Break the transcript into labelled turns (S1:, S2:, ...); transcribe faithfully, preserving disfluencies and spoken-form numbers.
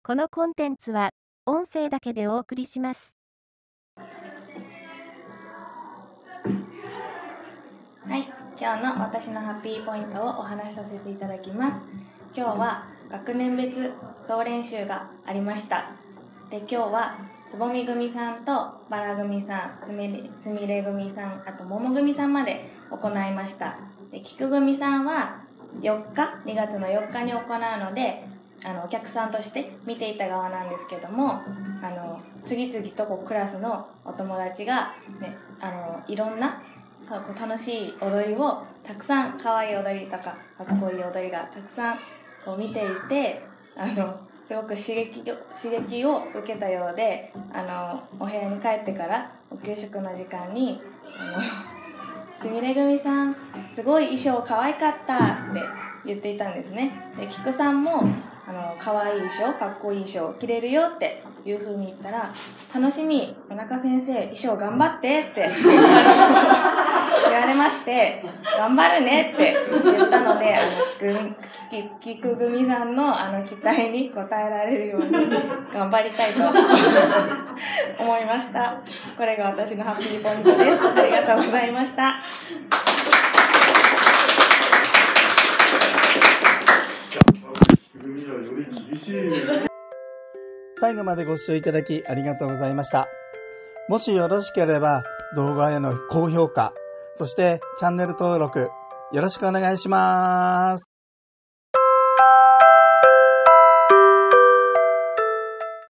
S1: このコンテンツは音声だけでお送りします。
S2: はい、今日の私のハッピーポイントをお話しさせていただきます。今日は学年別総練習がありました。で、今日はつぼみ組さんとバラ組さん、すみれ、すみれ組さん、あともも組さんまで行いました。で、きく組さんはよっか、にがつのよっかに行うので、あのお客さんとして見ていた側なんですけども、あの次々とこうクラスのお友達が、ね、あのいろんなこう楽しい踊りをたくさん、可愛い踊りとかかっこいい踊りがたくさんこう見ていて、あのすごく刺激を刺激を受けたようで、あのお部屋に帰ってからお給食の時間にあのすみれ組さんすごい衣装可愛かったって言っていたんですね。で、きくさんもあの可愛い衣装、かっこいい衣装着れるよっていう風に言ったら、楽しみ、田中先生衣装頑張ってって言われまして、頑張るねって言ったので、あのきくきく組さんのあの期待に応えられるように頑張りたいと思いました。これが私のハッピーポイントです。ありがとうございました。
S3: 最後までご視聴いただきありがとうございました。もしよろしければ動画への高評価、そしてチャンネル登録よろしくお願いします。